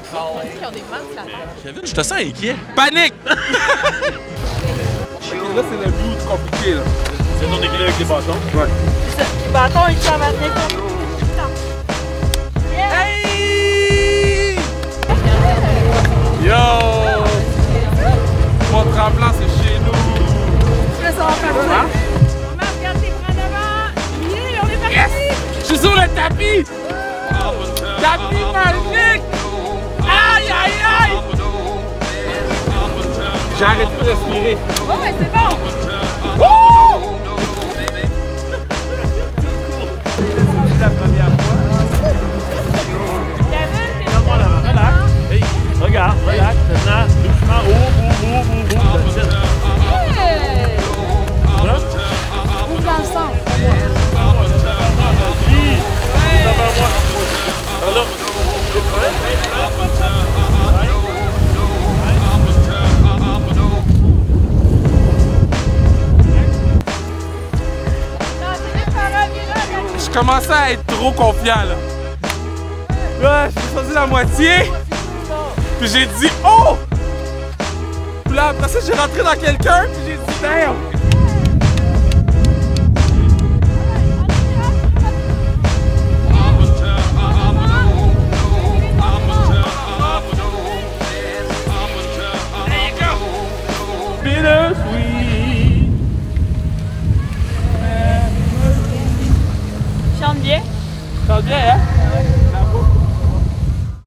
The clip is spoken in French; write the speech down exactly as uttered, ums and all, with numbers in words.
Ils ont des masques là-bas. Kevin, je te sens inquiet. Panique! Ok, là, c'est le bout compliqué, là. C'est non dégré avec les bâtons. Ouais. Les bâtons, ils s'en battent comme. Hey! Yo! Mon tremblant, c'est chez nous. Je ça va faire ça. Maman, regarde tes bras devant. Yeah, on est parti. Yes! Je suis sur le tapis! Tapis magique! Aïe, aïe, aïe! J'ai arrêté de respirer. Oh, mais c'est bon. Wouh! C'est la première fois. Kevin, t'es Regarde-moi là-bas. Relax. Hey, regarde, relax. Maintenant, doucement. Oh, oh, oh, oh, oh. That's it. Hey! Voilà. Ouvre dans le sang. Vas-y. Devant moi. Par là. Je commençais à être trop confiant, là. Là, j'ai choisi la moitié. Puis j'ai dit « Oh! » Puis là, après ça, j'ai rentré dans quelqu'un. Puis j'ai dit « Damn! » Bittersweet. Chante bien. Ça va bien, hein?